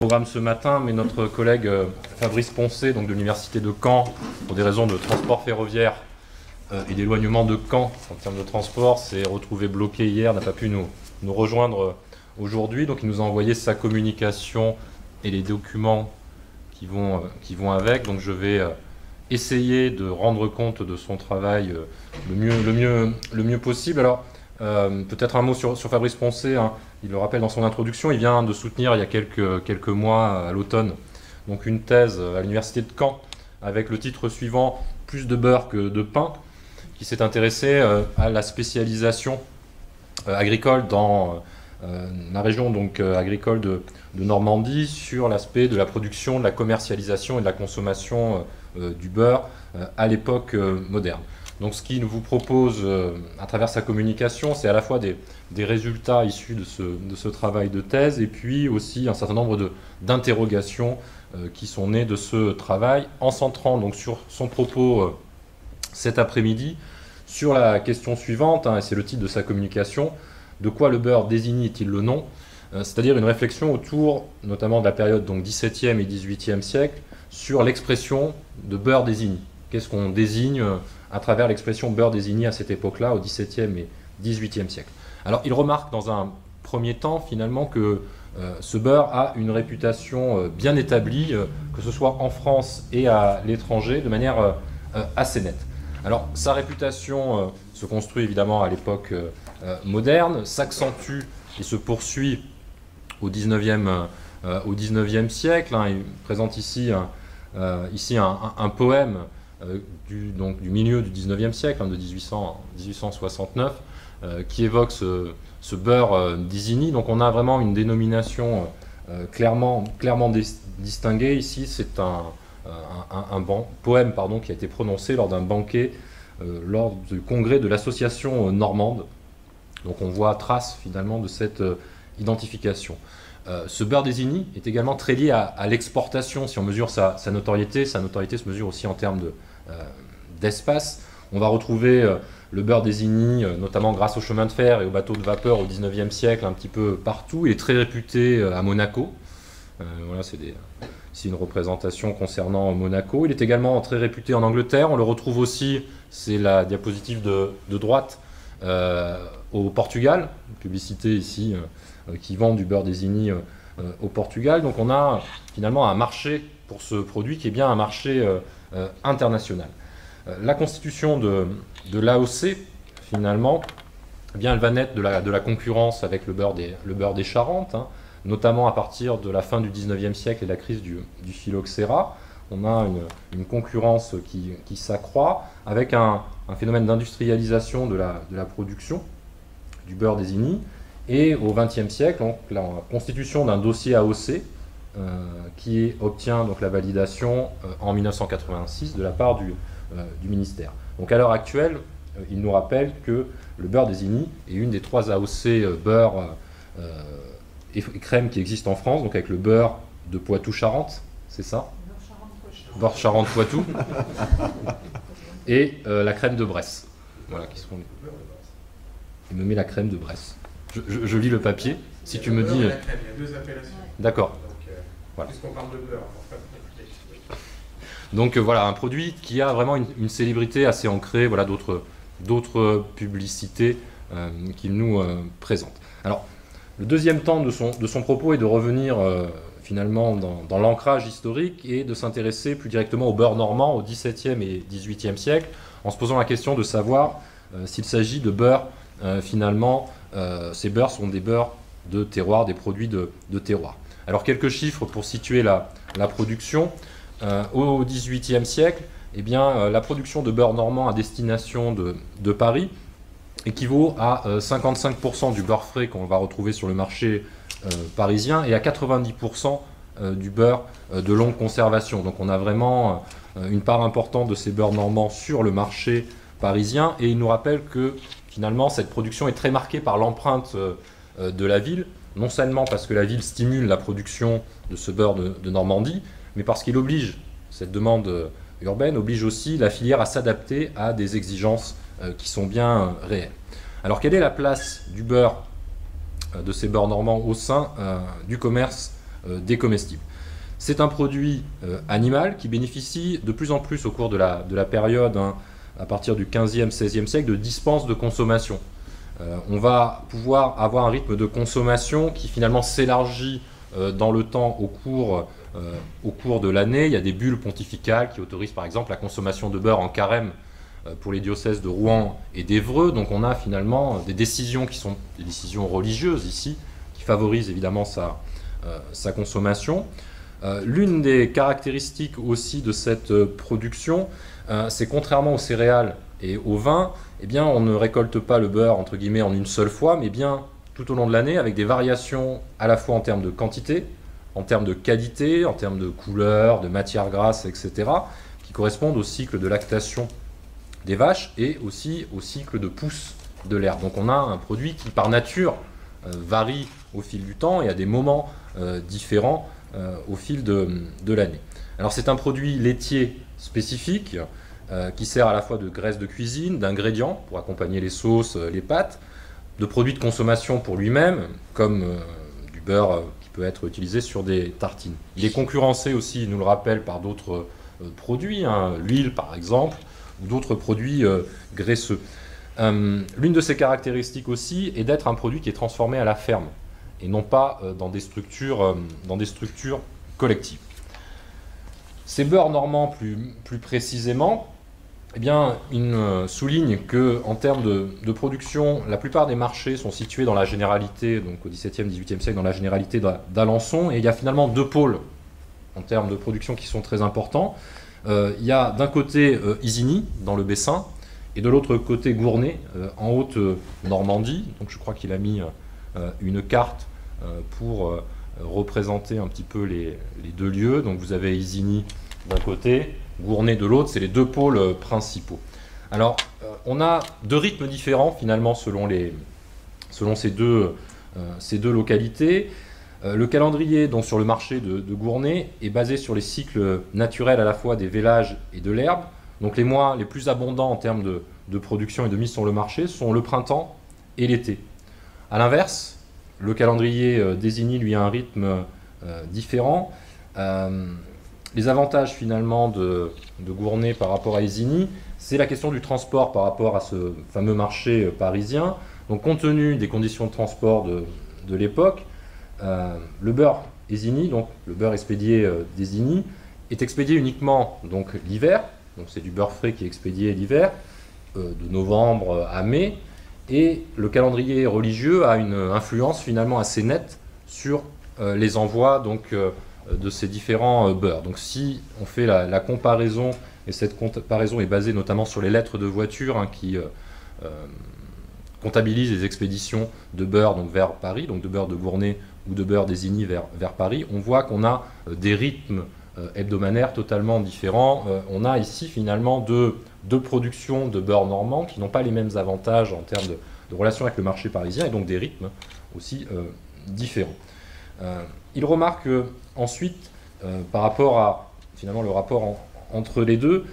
Programme ce matin, mais notre collègue Fabrice Poncet, donc de l'Université de Caen, pour des raisons de transport ferroviaire et d'éloignement de Caen en termes de transport, s'est retrouvé bloqué hier, n'a pas pu nous rejoindre aujourd'hui. Donc il nous a envoyé sa communication et les documents qui vont avec. Donc je vais essayer de rendre compte de son travail le mieux possible. Alors peut-être un mot sur Fabrice Poncet, hein. Il le rappelle dans son introduction, il vient de soutenir il y a quelques mois à l'automne donc une thèse à l'université de Caen avec le titre suivant « Plus de beurre que de pain », qui s'est intéressé à la spécialisation agricole dans la région donc, agricole de Normandie sur l'aspect de la production, de la commercialisation et de la consommation du beurre à l'époque moderne. Donc ce qu'il vous propose à travers sa communication, c'est à la fois des résultats issus de ce travail de thèse et puis aussi un certain nombre d'interrogations qui sont nées de ce travail, en centrant donc sur son propos cet après-midi sur la question suivante, hein, et c'est le titre de sa communication: de quoi le beurre désigne-t-il le nom? C'est-à-dire une réflexion autour notamment de la période donc 17e et 18e siècle sur l'expression de beurre désigne. Qu'est-ce qu'on désigne à travers l'expression beurre désigné à cette époque-là, au XVIIe et XVIIIe siècle. Alors il remarque dans un premier temps finalement que ce beurre a une réputation bien établie, que ce soit en France et à l'étranger, de manière assez nette. Alors sa réputation se construit évidemment à l'époque moderne, s'accentue et se poursuit au XIXe siècle. Hein. Il présente ici un poème du milieu du XIXe siècle, hein, de 1869, qui évoque ce beurre d'Isigny. Donc on a vraiment une dénomination clairement distinguée. Ici, c'est un poème qui a été prononcé lors d'un banquet lors du congrès de l'association normande. Donc on voit trace finalement de cette identification. Ce beurre d'Isigny est également très lié à l'exportation. Si on mesure sa notoriété se mesure aussi en termes d'espace. On va retrouver le beurre d'Isigny, notamment grâce au chemin de fer et aux bateaux de vapeur au XIXe siècle, un petit peu partout. Il est très réputé à Monaco. Voilà, c'est ici une représentation concernant Monaco. Il est également très réputé en Angleterre. On le retrouve aussi, c'est la diapositive de droite, au Portugal. Une publicité ici qui vend du beurre d'Isigny au Portugal. Donc on a finalement un marché pour ce produit qui est bien un marché international. La constitution de l'AOC, finalement, eh bien, elle va naître de la concurrence avec le beurre des Charentes, hein, notamment à partir de la fin du XIXe siècle et de la crise du phylloxéra. On a une concurrence qui s'accroît avec un phénomène d'industrialisation de la production du beurre d'Isigny. Et au XXe siècle, donc, la constitution d'un dossier AOC qui obtient donc la validation en 1986 de la part du ministère. Donc à l'heure actuelle, il nous rappelle que le beurre d'Isigny est une des 3 AOC beurre et crème qui existent en France, donc avec le beurre de Poitou-Charentes, c'est ça? Beurre Charentes-Poitou et la crème de Bresse. Voilà, qui seront les... Il me met la crème de Bresse. Je lis le papier. Si tu me dis... Il y a 2 appellations. D'accord. Voilà. Puisqu'on parle de beurre. Donc voilà, un produit qui a vraiment une célébrité assez ancrée, voilà, d'autres publicités qu'il nous présente. Alors, le deuxième temps de son propos est de revenir finalement dans l'ancrage historique et de s'intéresser plus directement au beurre normand au XVIIe et XVIIIe siècle, en se posant la question de savoir s'il s'agit de beurre, finalement, ces beurres sont des beurres de terroir, des produits de terroir. Alors quelques chiffres pour situer la production. Au XVIIIe siècle, eh bien, la production de beurre normand à destination de Paris équivaut à 55% du beurre frais qu'on va retrouver sur le marché parisien et à 90% du beurre de longue conservation. Donc on a vraiment une part importante de ces beurres normands sur le marché parisien, et il nous rappelle que finalement cette production est très marquée par l'empreinte de la ville, non seulement parce que la ville stimule la production de ce beurre de Normandie, mais parce qu'il oblige, cette demande urbaine oblige aussi la filière à s'adapter à des exigences qui sont bien réelles. Alors quelle est la place du beurre, de ces beurres normands au sein du commerce des comestibles. C'est un produit animal qui bénéficie de plus en plus au cours de la période, hein, à partir du 15e, 16e siècle, de dispenses de consommation. On va pouvoir avoir un rythme de consommation qui finalement s'élargit dans le temps au cours de l'année. Il y a des bulles pontificales qui autorisent par exemple la consommation de beurre en carême pour les diocèses de Rouen et d'Évreux. Donc on a finalement des décisions qui sont des décisions religieuses ici, qui favorisent évidemment sa consommation. L'une des caractéristiques aussi de cette production, c'est contrairement aux céréales et au vin, eh bien, on ne récolte pas le beurre entre guillemets en une seule fois, mais bien tout au long de l'année avec des variations à la fois en termes de quantité, en termes de qualité, en termes de couleur, de matière grasse, etc., qui correspondent au cycle de lactation des vaches et aussi au cycle de pousse de l'herbe. Donc on a un produit qui par nature varie au fil du temps et à des moments différents au fil de l'année. Alors c'est un produit laitier spécifique qui sert à la fois de graisse de cuisine, d'ingrédients pour accompagner les sauces, les pâtes, de produits de consommation pour lui-même, comme du beurre qui peut être utilisé sur des tartines. Il est concurrencé aussi, il nous le rappelle, par d'autres produits, hein, l'huile par exemple, ou d'autres produits graisseux. L'une de ses caractéristiques aussi est d'être un produit qui est transformé à la ferme, et non pas dans des structures collectives. Ces beurres normands, plus précisément, eh bien, il souligne qu'en termes de production, la plupart des marchés sont situés dans la généralité, donc au XVIIe, XVIIIe siècle, dans la généralité d'Alençon, et il y a finalement deux pôles en termes de production qui sont très importants. Il y a d'un côté Isigny, dans le Bessin, et de l'autre côté Gournay, en Haute-Normandie. Donc je crois qu'il a mis une carte pour représenter un petit peu les deux lieux. Donc vous avez Isigny d'un côté, Gournay de l'autre, c'est les deux pôles principaux. Alors on a deux rythmes différents finalement selon ces deux localités. Le calendrier donc, sur le marché de Gournay est basé sur les cycles naturels à la fois des vélages et de l'herbe. Donc les mois les plus abondants en termes de production et de mise sur le marché sont le printemps et l'été. A l'inverse, le calendrier d'Isigny lui a un rythme différent. Les avantages finalement de Gournay par rapport à Isigny, c'est la question du transport par rapport à ce fameux marché parisien. Donc compte tenu des conditions de transport de l'époque, le beurre Isigny, donc le beurre expédié d'Isigny, est expédié uniquement donc l'hiver. Donc c'est du beurre frais qui est expédié l'hiver, de novembre à mai. Et le calendrier religieux a une influence finalement assez nette sur les envois donc, de ces différents beurres. Donc si on fait la comparaison, et cette comparaison est basée notamment sur les lettres de voiture hein, qui comptabilisent les expéditions de beurre donc, vers Paris, donc de beurre de Gournay ou de beurre d'Isigny vers Paris, on voit qu'on a des rythmes hebdomadaires totalement différents. On a ici finalement deux productions de beurre normand qui n'ont pas les mêmes avantages en termes de relation avec le marché parisien et donc des rythmes aussi différents. Il remarque ensuite, par rapport à finalement le rapport entre les deux,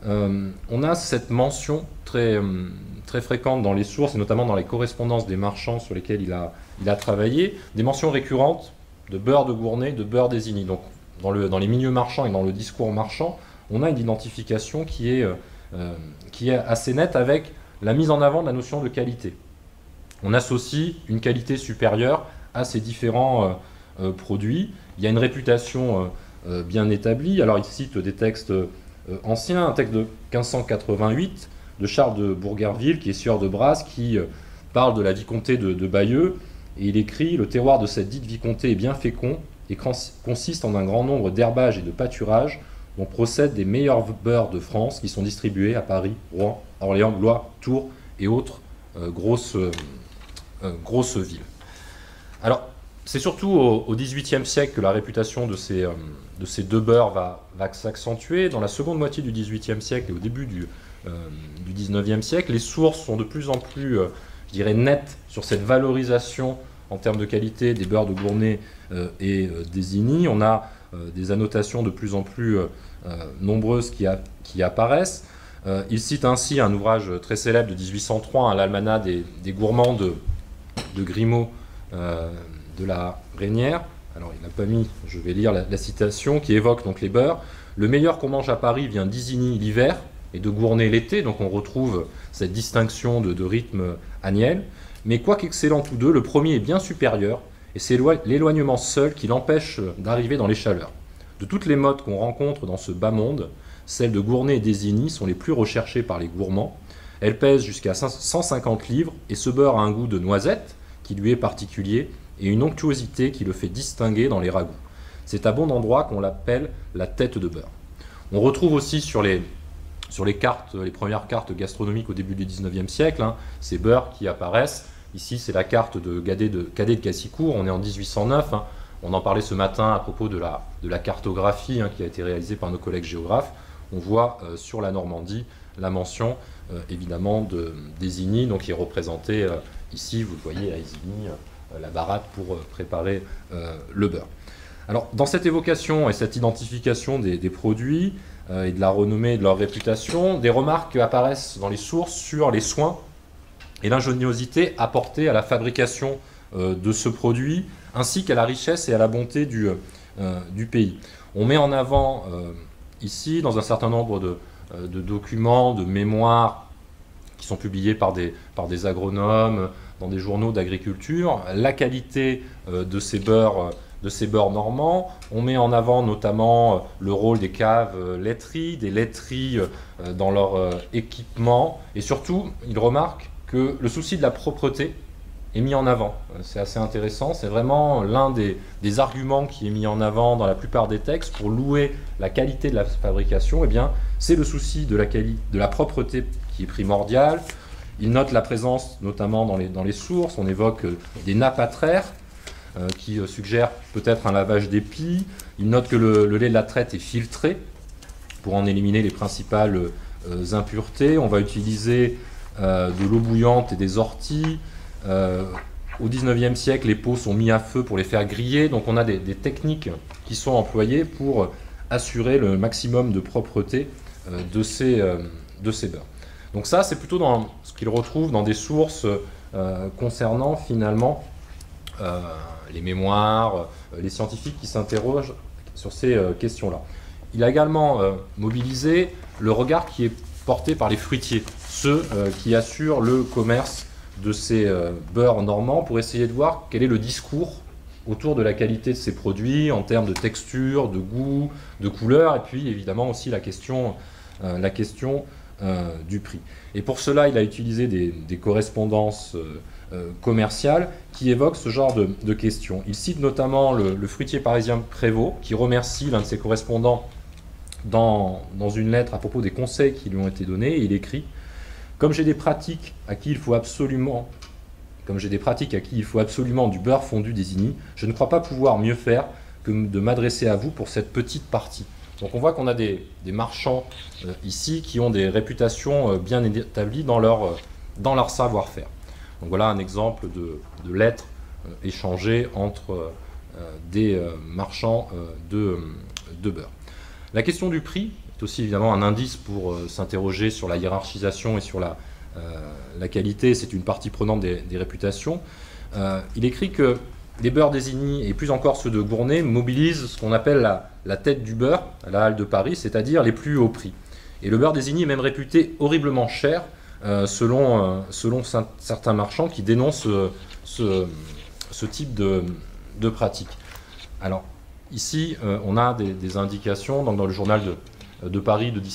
on a cette mention très fréquente dans les sources et notamment dans les correspondances des marchands sur lesquels il a travaillé, des mentions récurrentes de beurre de Gournay, de beurre d'Isigny. Donc dans les milieux marchands et dans le discours marchand, on a une identification qui est assez nette avec la mise en avant de la notion de qualité. On associe une qualité supérieure à ces différents produits. Il y a une réputation bien établie. Alors il cite des textes anciens, un texte de 1588 de Charles de Bourgerville, qui est sieur de Brasse, qui parle de la vicomté de Bayeux, et il écrit « Le terroir de cette dite vicomté est bien fécond et consiste en un grand nombre d'herbages et de pâturages dont procèdent des meilleurs beurres de France qui sont distribués à Paris, Rouen, Orléans, Blois, Tours et autres grosses villes. » Alors, c'est surtout au XVIIIe siècle que la réputation de ces deux beurres va s'accentuer. Dans la seconde moitié du XVIIIe siècle et au début du XIXe siècle, les sources sont de plus en plus, je dirais, nettes sur cette valorisation en termes de qualité des beurres de Gournay et d'Isigny. On a des annotations de plus en plus nombreuses qui apparaissent. Il cite ainsi un ouvrage très célèbre de 1803, l'Almanach des gourmands de Grimaud de la Reynière, Alors il n'a pas mis, je vais lire la citation qui évoque donc les beurres. Le meilleur qu'on mange à Paris vient d'Isigny l'hiver et de Gournay l'été, donc on retrouve cette distinction de rythme annuel. Mais quoique excellent tous deux, le premier est bien supérieur et c'est l'éloignement seul qui l'empêche d'arriver dans les chaleurs. De toutes les modes qu'on rencontre dans ce bas monde, celles de Gournay et d'Isigny sont les plus recherchées par les gourmands. Elles pèsent jusqu'à 150 livres et ce beurre a un goût de noisette qui lui est particulier et une onctuosité qui le fait distinguer dans les ragoûts. C'est à bon endroit qu'on l'appelle la tête de beurre. On retrouve aussi sur les cartes, les premières cartes gastronomiques au début du 19e siècle, ces beurres qui apparaissent. Ici, c'est la carte de Cadet de Cassicourt, on est en 1809. On en parlait ce matin à propos de la cartographie qui a été réalisée par nos collègues géographes. On voit sur la Normandie la mention évidemment d'Isigny, donc qui est représentée ici, vous le voyez à Isigny, la baratte pour préparer le beurre. Alors, dans cette évocation et cette identification des produits et de la renommée et de leur réputation, des remarques apparaissent dans les sources sur les soins et l'ingéniosité apportée à la fabrication de ce produit, ainsi qu'à la richesse et à la bonté du pays. On met en avant ici, dans un certain nombre de documents, de mémoires qui sont publiés par des agronomes, dans des journaux d'agriculture, la qualité de ces beurres normands. On met en avant notamment le rôle des caves laiteries, des laiteries dans leur équipement. Et surtout, il remarque que le souci de la propreté est mis en avant. C'est assez intéressant. C'est vraiment l'un des arguments qui est mis en avant dans la plupart des textes pour louer la qualité de la fabrication. Eh bien, c'est le souci de la propreté qui est primordial. Il note la présence, notamment dans les sources. On évoque des nappâtraires qui suggèrent peut-être un lavage d'épis. Il note que le lait de la traite est filtré pour en éliminer les principales impuretés. On va utiliser de l'eau bouillante et des orties. Au 19e siècle, les pots sont mis à feu pour les faire griller. Donc on a des techniques qui sont employées pour assurer le maximum de propreté de ces beurres. Donc ça, c'est plutôt dans ce qu'il retrouve dans des sources concernant finalement les mémoires, les scientifiques qui s'interrogent sur ces questions-là. Il a également mobilisé le regard qui est porté par les fruitiers, ceux qui assurent le commerce de ces beurres normands, pour essayer de voir quel est le discours autour de la qualité de ces produits en termes de texture, de goût, de couleur, et puis évidemment aussi la question du prix. Et pour cela, il a utilisé des correspondances commerciales qui évoquent ce genre de questions. Il cite notamment le fruitier parisien Prévost, qui remercie l'un de ses correspondants dans une lettre à propos des conseils qui lui ont été donnés, et il écrit « Comme j'ai des pratiques à qui il faut absolument du beurre fondu d'Isigny, je ne crois pas pouvoir mieux faire que de m'adresser à vous pour cette petite partie. » Donc on voit qu'on a des marchands ici qui ont des réputations bien établies dans leur savoir-faire. Donc voilà un exemple de lettres échangées entre des marchands de beurre. La question du prix est aussi évidemment un indice pour s'interroger sur la hiérarchisation et sur la qualité. C'est une partie prenante des réputations. Il écrit que les beurres d'Isigny, et plus encore ceux de Gournay, mobilisent ce qu'on appelle la tête du beurre à la halle de Paris, c'est-à-dire les plus hauts prix. Et le beurre d'Isigny est même réputé horriblement cher, selon certains marchands qui dénoncent ce type de pratique. Alors, ici, on a des indications donc dans le journal de Paris de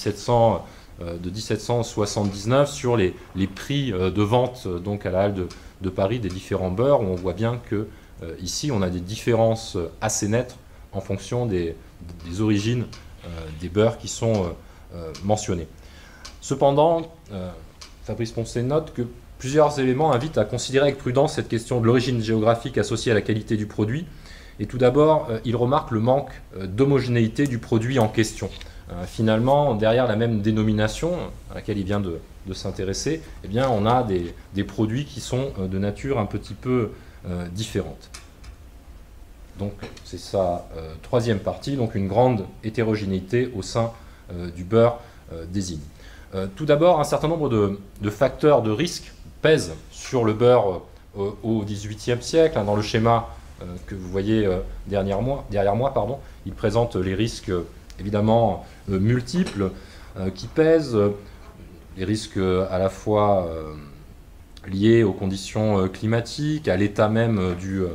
1779 sur les prix de vente donc à la halle de Paris des différents beurres, où on voit bien que ici, on a des différences assez nettes en fonction des origines des beurres qui sont mentionnés. Cependant, Fabrice Poncet note que plusieurs éléments invitent à considérer avec prudence cette question de l'origine géographique associée à la qualité du produit. Et tout d'abord, il remarque le manque d'homogénéité du produit en question. Finalement, derrière la même dénomination à laquelle il vient de s'intéresser, eh bien, on a des produits qui sont de nature un petit peu différentes. Donc c'est sa troisième partie, donc une grande hétérogénéité au sein du beurre d'Isigny. Tout d'abord, un certain nombre de facteurs de risque pèsent sur le beurre au XVIIIe siècle. Dans le schéma que vous voyez derrière moi, il présente les risques évidemment multiples qui pèsent, les risques à la fois liés aux conditions climatiques, à l'état même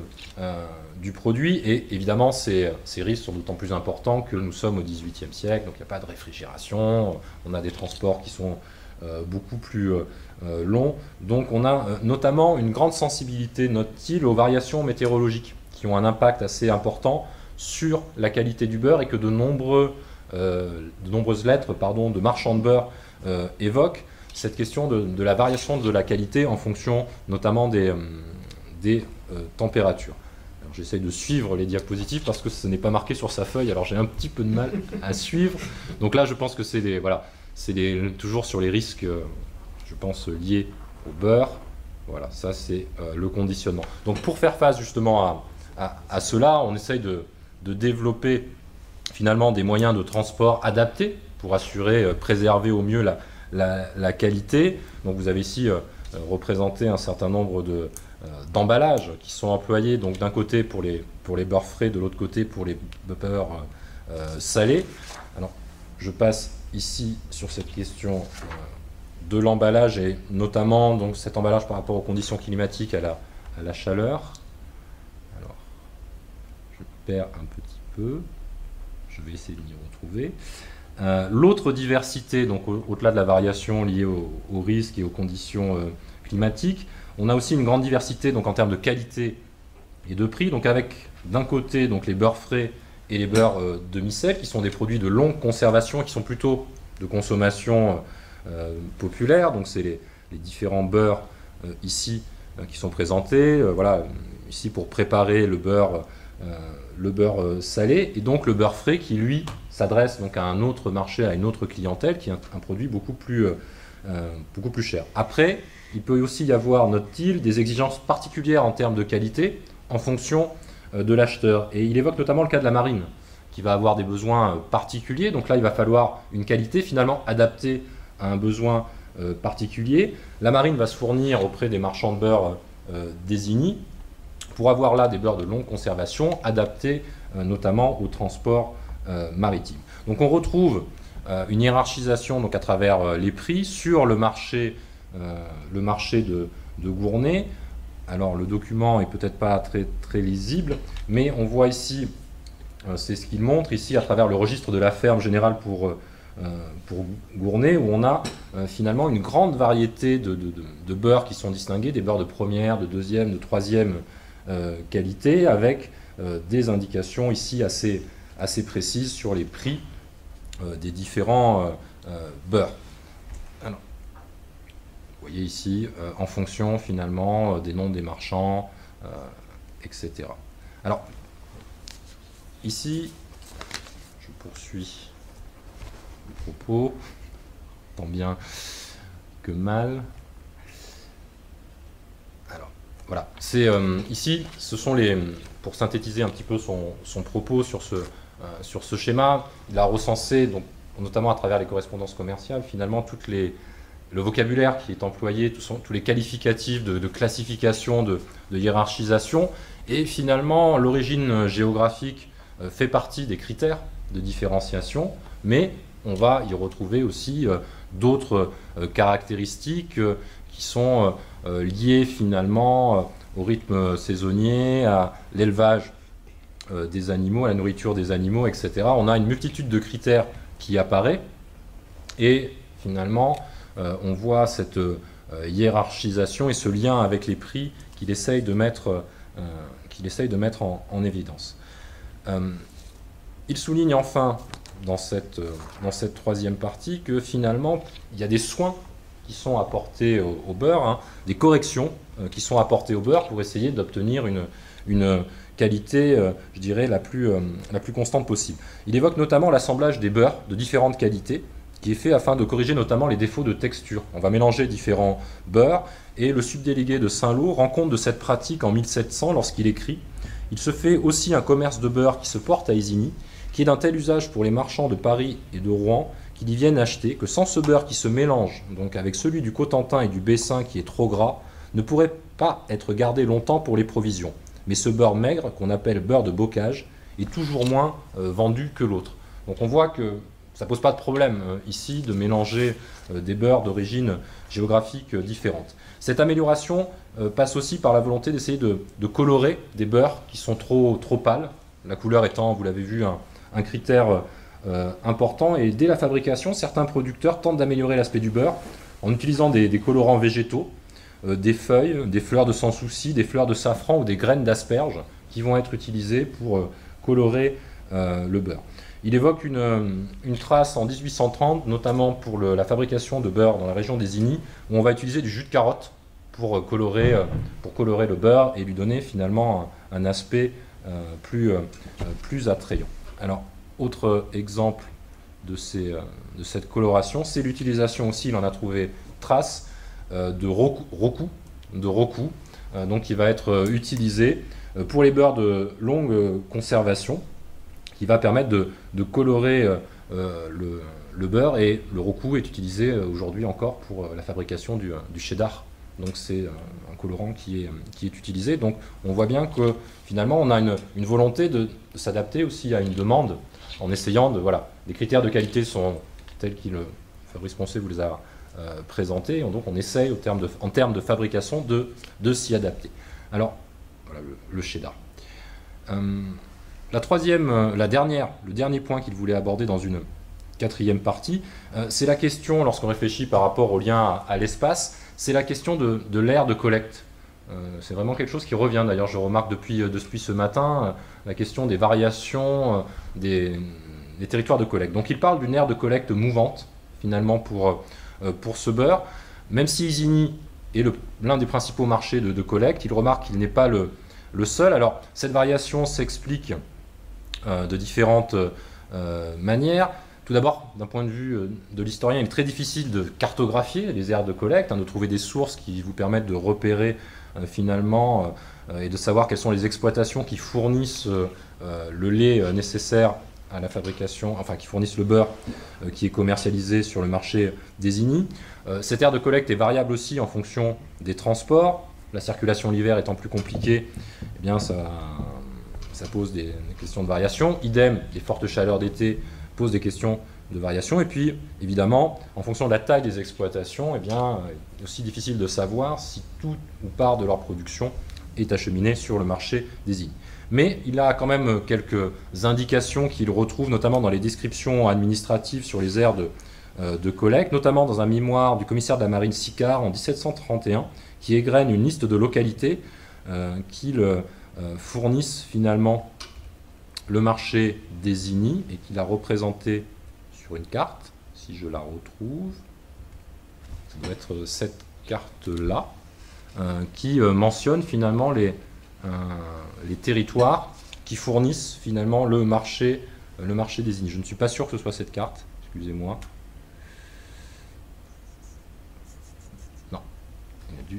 du produit, et évidemment ces risques sont d'autant plus importants que nous sommes au XVIIIe siècle, donc il n'y a pas de réfrigération, on a des transports qui sont beaucoup plus longs, donc on a notamment une grande sensibilité, note-t-il, aux variations météorologiques qui ont un impact assez important sur la qualité du beurre et que de nombreuses lettres de marchands de beurre évoquent cette question de la variation de la qualité en fonction notamment des températures. J'essaye de suivre les diapositives parce que ce n'est pas marqué sur sa feuille, alors j'ai un petit peu de mal à suivre. Donc là, je pense que c'est toujours sur les risques, je pense, liés au beurre. Voilà, ça c'est le conditionnement. Donc pour faire face justement à cela, on essaye de développer finalement des moyens de transport adaptés pour assurer, préserver au mieux la qualité. Donc vous avez ici représenté un certain nombre d'emballages qui sont employés donc d'un côté pour les beurres frais, de l'autre côté pour les beurres salés. Alors je passe ici sur cette question de l'emballage et notamment donc cet emballage par rapport aux conditions climatiques, à la chaleur. Alors je perds un petit peu, je vais essayer de m'y retrouver. L'autre diversité, donc au-delà de la variation liée au risque et aux conditions climatiques, on a aussi une grande diversité donc en termes de qualité et de prix, donc avec d'un côté donc les beurres frais et les beurres demi-secs, qui sont des produits de longue conservation, qui sont plutôt de consommation populaire, donc c'est les différents beurres ici qui sont présentés, voilà, ici pour préparer le beurre salé, et donc le beurre frais qui lui s'adresse donc à un autre marché, à une autre clientèle, qui est un produit beaucoup plus cher. Après, il peut aussi y avoir, note-t-il, des exigences particulières en termes de qualité en fonction de l'acheteur. Et il évoque notamment le cas de la marine, qui va avoir des besoins particuliers. Donc là, il va falloir une qualité finalement adaptée à un besoin particulier. La marine va se fournir auprès des marchands de beurre désignés pour avoir là des beurres de longue conservation adaptés notamment au transport maritime. Donc on retrouve une hiérarchisation donc à travers les prix sur le marché de Gournay. Alors le document est peut-être pas très lisible, mais on voit ici, c'est ce qu'il montre ici à travers le registre de la ferme générale pour Gournay, où on a finalement une grande variété de beurres qui sont distingués, des beurres de première, de deuxième, de troisième qualité, avec des indications ici assez précises sur les prix des différents beurres. Alors, vous voyez ici, en fonction finalement des noms des marchands, etc. Alors, ici, je poursuis le propos, tant bien que mal. Alors, voilà, c'est ici, ce sont pour synthétiser un petit peu son propos sur ce schéma, il a recensé, donc, notamment à travers les correspondances commerciales, finalement le vocabulaire qui est employé, tous les qualificatifs de classification, de hiérarchisation, et finalement l'origine géographique fait partie des critères de différenciation, mais on va y retrouver aussi d'autres caractéristiques qui sont liées finalement au rythme saisonnier, à l'élevage des animaux, à la nourriture des animaux, etc. On a une multitude de critères qui apparaît, et finalement on voit cette hiérarchisation et ce lien avec les prix qu'il essaye de mettre en évidence. Il souligne enfin dans cette troisième partie que finalement il y a des soins qui sont apportés au beurre, des corrections qui sont apportées au beurre pour essayer d'obtenir une qualité, je dirais, la plus constante possible. Il évoque notamment l'assemblage des beurres de différentes qualités, qui est fait afin de corriger notamment les défauts de texture. On va mélanger différents beurres, et le subdélégué de Saint-Lô rend compte de cette pratique en 1700 lorsqu'il écrit « Il se fait aussi un commerce de beurre qui se porte à Isigny, qui est d'un tel usage pour les marchands de Paris et de Rouen, qu'ils y viennent acheter, que sans ce beurre qui se mélange donc avec celui du Cotentin et du Bessin qui est trop gras, ne pourrait pas être gardé longtemps pour les provisions. mais ce beurre maigre, qu'on appelle beurre de bocage, est toujours moins vendu que l'autre. Donc on voit que ça ne pose pas de problème ici de mélanger des beurres d'origine géographique différentes. Cette amélioration passe aussi par la volonté d'essayer de colorer des beurres qui sont trop pâles, la couleur étant, vous l'avez vu, un critère important. Et dès la fabrication, certains producteurs tentent d'améliorer l'aspect du beurre en utilisant des colorants végétaux, des feuilles, des fleurs de sans souci, des fleurs de safran ou des graines d'asperges qui vont être utilisées pour colorer le beurre. Il évoque une trace en 1830, notamment pour la fabrication de beurre dans la région des Inis, où on va utiliser du jus de carotte pour colorer le beurre et lui donner finalement un aspect plus attrayant. Alors, autre exemple de cette coloration, c'est l'utilisation aussi, il en a trouvé trace, de roku, donc qui va être utilisé pour les beurres de longue conservation, qui va permettre de colorer le beurre, et le roku est utilisé aujourd'hui encore pour la fabrication du cheddar. Donc c'est un colorant qui est utilisé. Donc on voit bien que finalement on a une volonté de s'adapter aussi à une demande en essayant de... Voilà, les critères de qualité sont tels qu'il Fabrice Poncet vous les a présentés, et donc on essaye en termes de fabrication de s'y adapter. Alors voilà le cheddar. Le dernier point qu'il voulait aborder dans une quatrième partie, c'est la question, lorsqu'on réfléchit par rapport au lien à l'espace, c'est la question de l'aire de collecte. C'est vraiment quelque chose qui revient, d'ailleurs je remarque depuis ce matin, la question des variations des territoires de collecte. Donc il parle d'une aire de collecte mouvante, finalement, pour ce beurre. Même si Isigny est l'un des principaux marchés de collecte, il remarque qu'il n'est pas le seul. Alors cette variation s'explique de différentes manières. Tout d'abord, d'un point de vue de l'historien, il est très difficile de cartographier les aires de collecte, de trouver des sources qui vous permettent de repérer finalement et de savoir quelles sont les exploitations qui fournissent le lait nécessaire à la fabrication, enfin qui fournissent le beurre qui est commercialisé sur le marché des Inis. Cette aire de collecte est variable aussi en fonction des transports. La circulation l'hiver étant plus compliquée, eh bien ça pose des questions de variation. Idem, les fortes chaleurs d'été posent des questions de variation. Et puis, évidemment, en fonction de la taille des exploitations, eh bien, il est aussi difficile de savoir si tout ou part de leur production est acheminé sur le marché des Inis. Mais il a quand même quelques indications qu'il retrouve, notamment dans les descriptions administratives sur les aires de collecte, notamment dans un mémoire du commissaire de la marine Sicard en 1731, qui égrène une liste de localités qui fournissent finalement le marché des Inis et qu'il a représenté sur une carte, si je la retrouve, ça doit être cette carte-là, qui mentionne finalement les territoires qui fournissent finalement le marché des Inis. Je ne suis pas sûr que ce soit cette carte, excusez-moi. Non, il a dû...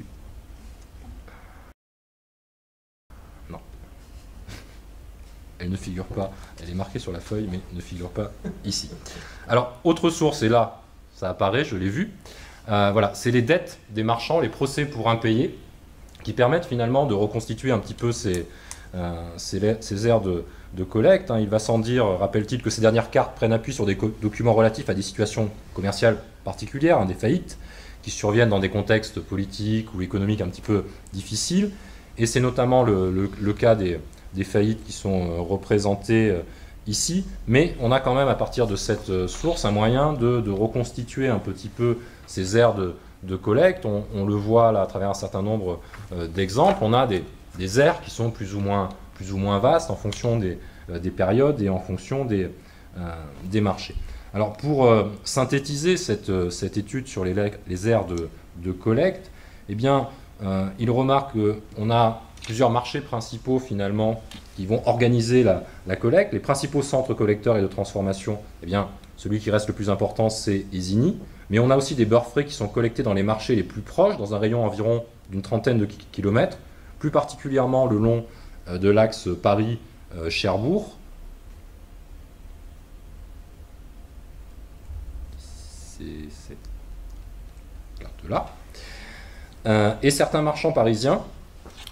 Non. Elle ne figure pas, elle est marquée sur la feuille, mais ne figure pas ici. Alors, autre source, et là, ça apparaît, je l'ai vu, voilà, c'est les dettes des marchands, les procès pour impayés, qui permettent finalement de reconstituer un petit peu ces aires de collecte. Il va sans dire, rappelle-t-il, que ces dernières cartes prennent appui sur des documents relatifs à des situations commerciales particulières, des faillites, qui surviennent dans des contextes politiques ou économiques un petit peu difficiles. Et c'est notamment le cas des faillites qui sont représentées ici. Mais on a quand même, à partir de cette source, un moyen de reconstituer un petit peu ces aires de collecte. On le voit là à travers un certain nombre d'exemples. On a des aires qui sont plus ou moins vastes en fonction des périodes et en fonction des marchés. Alors pour synthétiser cette étude sur les aires de collecte, eh bien, il remarque qu'on a plusieurs marchés principaux finalement qui vont organiser la collecte. Les principaux centres collecteurs et de transformation, eh bien, celui qui reste le plus important, c'est Isigny. Mais on a aussi des beurres frais qui sont collectés dans les marchés les plus proches, dans un rayon environ d'une trentaine de kilomètres, plus particulièrement le long de l'axe Paris-Cherbourg. C'est cette carte-là. Et certains marchands parisiens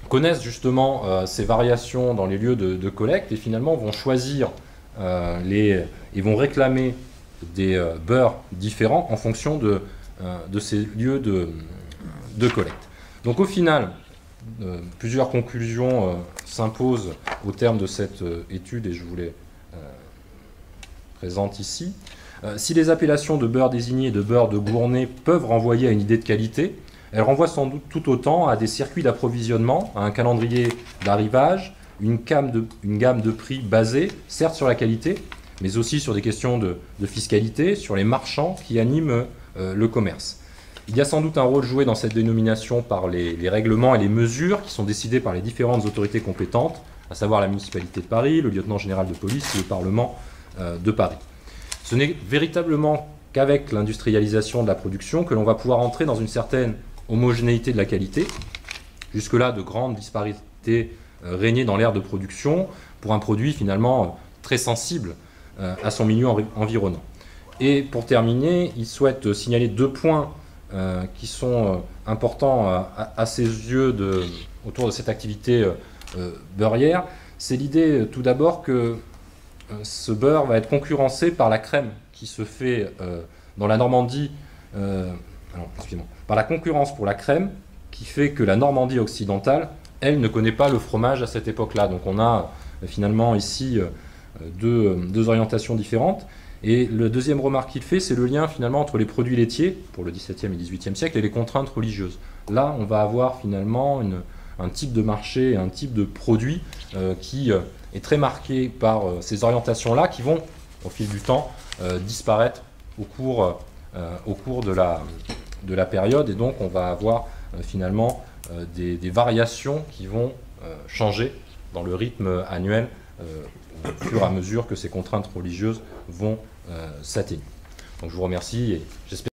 connaissent justement ces variations dans les lieux de collecte et finalement vont choisir et vont réclamer des beurres différents en fonction de ces lieux de collecte. Donc au final, plusieurs conclusions s'imposent au terme de cette étude et je vous les présente ici. Si les appellations de beurre désigné et de beurre de Gournay peuvent renvoyer à une idée de qualité, elles renvoient sans doute tout autant à des circuits d'approvisionnement, à un calendrier d'arrivage, une gamme de prix basée, certes sur la qualité, mais aussi sur des questions de fiscalité, sur les marchands qui animent le commerce. Il y a sans doute un rôle joué dans cette dénomination par les règlements et les mesures qui sont décidés par les différentes autorités compétentes, à savoir la municipalité de Paris, le lieutenant général de police et le Parlement de Paris. Ce n'est véritablement qu'avec l'industrialisation de la production que l'on va pouvoir entrer dans une certaine homogénéité de la qualité. Jusque-là, de grandes disparités régnaient dans l'ère de production pour un produit finalement très sensible à son milieu environnant. Et pour terminer, il souhaite signaler 2 points qui sont importants à ses yeux autour de cette activité beurrière. C'est l'idée tout d'abord que ce beurre va être concurrencé par la crème qui se fait dans la Normandie, par la concurrence pour la crème qui fait que la Normandie occidentale, elle, ne connaît pas le fromage à cette époque-là. Donc on a finalement ici deux orientations différentes. Et le deuxième remarque qu'il fait, c'est le lien finalement entre les produits laitiers, pour le XVIIe et XVIIIe siècle, et les contraintes religieuses. Là, on va avoir finalement un type de marché, un type de produit qui est très marqué par ces orientations-là qui vont, au fil du temps, disparaître au cours de la période. Et donc, on va avoir finalement des variations qui vont changer dans le rythme annuel au fur et à mesure que ces contraintes religieuses vont s'atténuer. Donc je vous remercie et j'espère